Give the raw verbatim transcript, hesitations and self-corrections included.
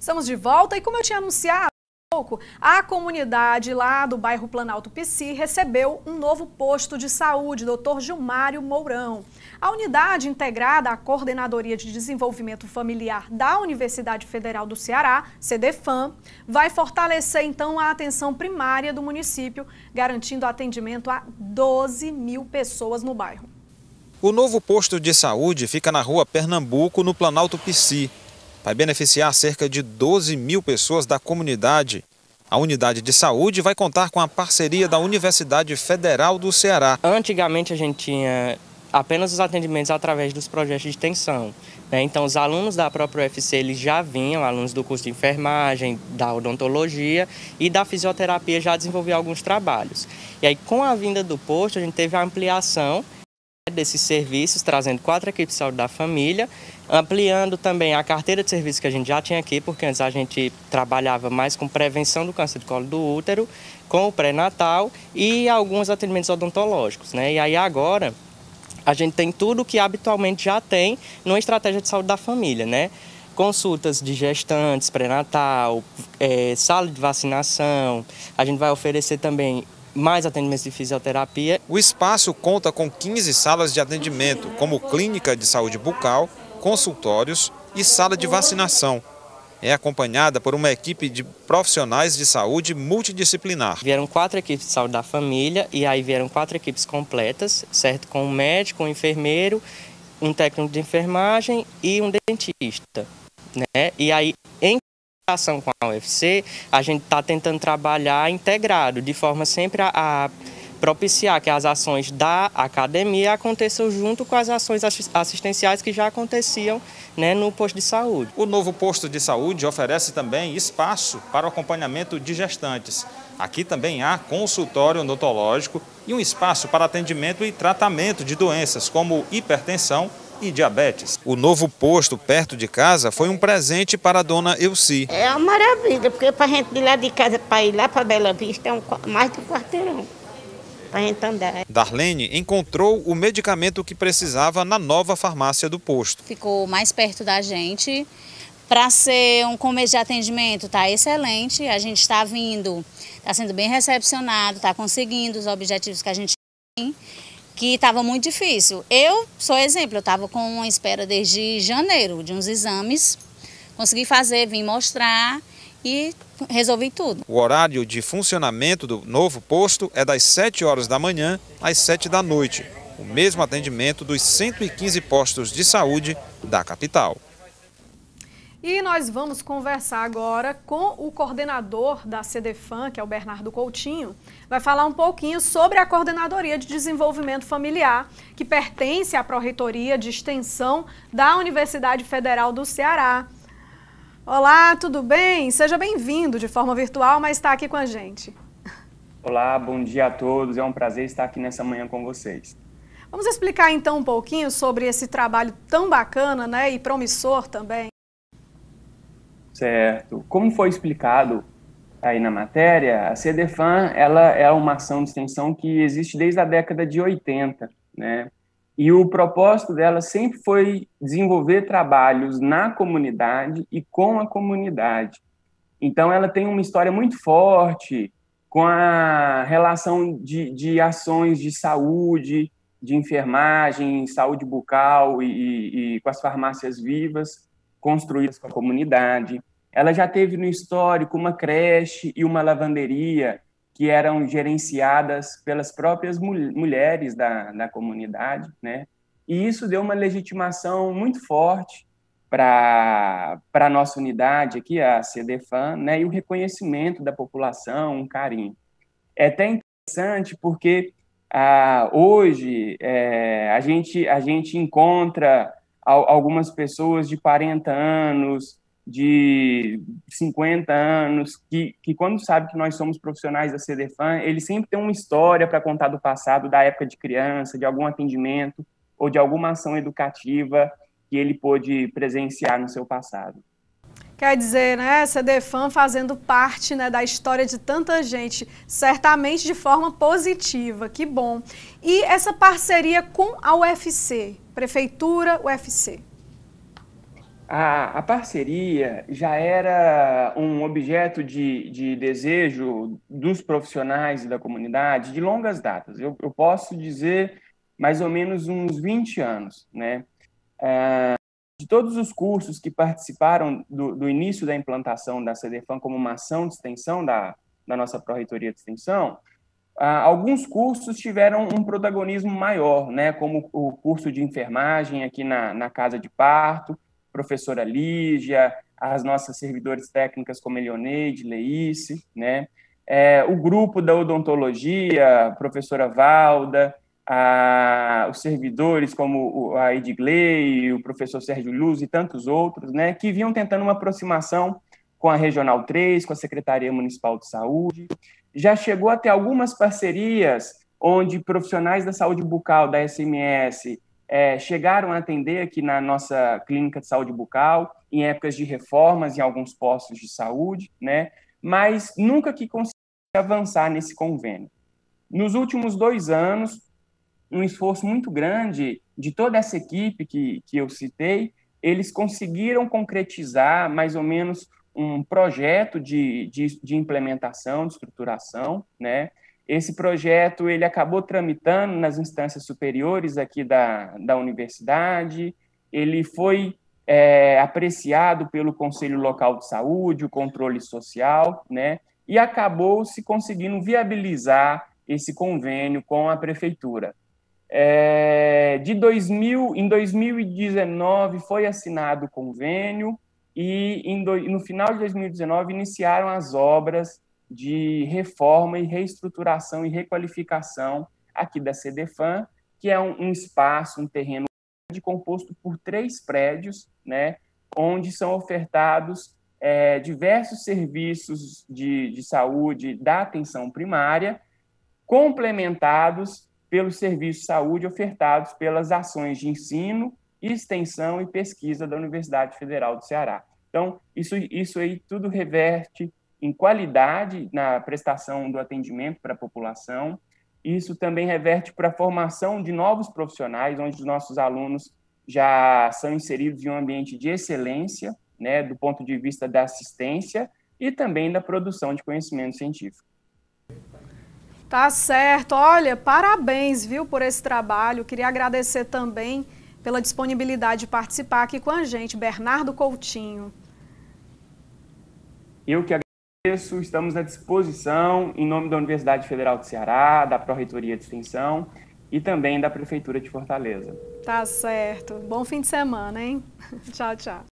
Estamos de volta e, como eu tinha anunciado há pouco, a comunidade lá do bairro Planalto Pici recebeu um novo posto de saúde, doutor Gilmário Mourão. A unidade integrada à Coordenadoria de Desenvolvimento Familiar da Universidade Federal do Ceará, CEDEFAM, vai fortalecer então a atenção primária do município, garantindo atendimento a doze mil pessoas no bairro. O novo posto de saúde fica na rua Pernambuco, no Planalto Pici. Vai beneficiar cerca de doze mil pessoas da comunidade. A unidade de saúde vai contar com a parceria da Universidade Federal do Ceará. Antigamente a gente tinha apenas os atendimentos através dos projetos de extensão, né? Então os alunos da própria U F C eles já vinham, alunos do curso de enfermagem, da odontologia e da fisioterapia já desenvolviam alguns trabalhos. E aí com a vinda do posto a gente teve a ampliação desses serviços, trazendo quatro equipes de saúde da família, ampliando também a carteira de serviços que a gente já tinha aqui, porque antes a gente trabalhava mais com prevenção do câncer de colo do útero, com o pré-natal e alguns atendimentos odontológicos, né? E aí agora a gente tem tudo que habitualmente já tem numa estratégia de saúde da família, né? Consultas de gestantes, pré-natal, é, sala de vacinação, a gente vai oferecer também mais atendimentos de fisioterapia. O espaço conta com quinze salas de atendimento, como clínica de saúde bucal, consultórios e sala de vacinação. É acompanhada por uma equipe de profissionais de saúde multidisciplinar. Vieram quatro equipes de saúde da família e aí vieram quatro equipes completas, certo? Com um médico, um enfermeiro, um técnico de enfermagem e um dentista, né? E aí, em com a U F C, a gente está tentando trabalhar integrado, de forma sempre a, a propiciar que as ações da academia aconteçam junto com as ações assistenciais que já aconteciam, né, no posto de saúde. O novo posto de saúde oferece também espaço para o acompanhamento de gestantes. Aqui também há consultório odontológico e um espaço para atendimento e tratamento de doenças como hipertensão e diabetes. O novo posto perto de casa foi um presente para a dona Elci. É uma maravilha, porque para a gente ir lá de casa para ir lá para Bela Vista é um, mais de um quarteirão para a gente andar. Darlene encontrou o medicamento que precisava na nova farmácia do posto. Ficou mais perto da gente. Para ser um começo de atendimento, está excelente. A gente está vindo, está sendo bem recepcionado, está conseguindo os objetivos que a gente tem, que estava muito difícil. Eu sou exemplo, eu estava com uma espera desde janeiro de uns exames, consegui fazer, vim mostrar e resolvi tudo. O horário de funcionamento do novo posto é das sete horas da manhã às sete da noite, o mesmo atendimento dos cento e quinze postos de saúde da capital. E nós vamos conversar agora com o coordenador da CEDEFAM, que é o Bernardo Coutinho. Vai falar um pouquinho sobre a Coordenadoria de Desenvolvimento Familiar, que pertence à Pró-Reitoria de Extensão da Universidade Federal do Ceará. Olá, tudo bem? Seja bem-vindo de forma virtual, mas está aqui com a gente. Olá, bom dia a todos. É um prazer estar aqui nessa manhã com vocês. Vamos explicar então um pouquinho sobre esse trabalho tão bacana, né, e promissor também. Certo. Como foi explicado aí na matéria, a CEDEFAM ela é uma ação de extensão que existe desde a década de oitenta, né? E o propósito dela sempre foi desenvolver trabalhos na comunidade e com a comunidade. Então, ela tem uma história muito forte com a relação de, de ações de saúde, de enfermagem, saúde bucal e, e, e com as farmácias vivas construídas com a comunidade. Ela já teve no histórico uma creche e uma lavanderia que eram gerenciadas pelas próprias mul- mulheres da, da comunidade, né? E isso deu uma legitimação muito forte para a nossa unidade aqui, a CEDEFAM, né? E o reconhecimento da população, um carinho. É até interessante porque ah, hoje é, a, gente, a gente encontra algumas pessoas de quarenta anos, de cinquenta anos, que, que quando sabe que nós somos profissionais da CEDEFAM, eles sempre têm uma história para contar do passado, da época de criança, de algum atendimento ou de alguma ação educativa que ele pôde presenciar no seu passado. Quer dizer, né, CEDEFAM fazendo parte, né, da história de tanta gente, certamente de forma positiva, que bom. E essa parceria com a U F C, Prefeitura U F C? A, a parceria já era um objeto de, de desejo dos profissionais e da comunidade de longas datas. Eu, eu posso dizer mais ou menos uns vinte anos, né? É, de todos os cursos que participaram do, do início da implantação da CEDEFAM como uma ação de extensão da, da nossa Pró-Reitoria de Extensão, ah, alguns cursos tiveram um protagonismo maior, né? Como o curso de enfermagem aqui na, na Casa de Parto, professora Lígia, as nossas servidores técnicas como Elioneide, Leice, né? É, o grupo da odontologia, professora Valda, a, os servidores como a Edgley, o professor Sérgio Luz e tantos outros, né? Que vinham tentando uma aproximação com a Regional três, com a Secretaria Municipal de Saúde. Já chegou a ter algumas parcerias onde profissionais da saúde bucal da S M S É, chegaram a atender aqui na nossa clínica de saúde bucal, em épocas de reformas em alguns postos de saúde, né? Mas nunca que conseguiram avançar nesse convênio. Nos últimos dois anos, um esforço muito grande de toda essa equipe que, que eu citei, eles conseguiram concretizar mais ou menos um projeto de, de, de implementação, de estruturação, né? Esse projeto ele acabou tramitando nas instâncias superiores aqui da, da universidade, ele foi é, apreciado pelo Conselho Local de Saúde, o controle social, né, e acabou se conseguindo viabilizar esse convênio com a prefeitura. É, de dois mil, em dois mil e dezenove foi assinado o convênio e em do, no final de dois mil e dezenove iniciaram as obras de reforma e reestruturação e requalificação aqui da CEDEFAM, que é um, um espaço, um terreno composto por três prédios, né, onde são ofertados é, diversos serviços de, de saúde da atenção primária, complementados pelos serviços de saúde ofertados pelas ações de ensino, extensão e pesquisa da Universidade Federal do Ceará. Então, isso, isso aí tudo reverte em qualidade na prestação do atendimento para a população. Isso também reverte para a formação de novos profissionais, onde os nossos alunos já são inseridos em um ambiente de excelência, né, do ponto de vista da assistência e também da produção de conhecimento científico. Tá certo. Olha, parabéns, viu, por esse trabalho. Queria agradecer também pela disponibilidade de participar aqui com a gente, Bernardo Coutinho. Eu que agradeço, estamos à disposição, em nome da Universidade Federal do Ceará, da Pró-Reitoria de Extensão e também da Prefeitura de Fortaleza. Tá certo. Bom fim de semana, hein? Tchau, tchau.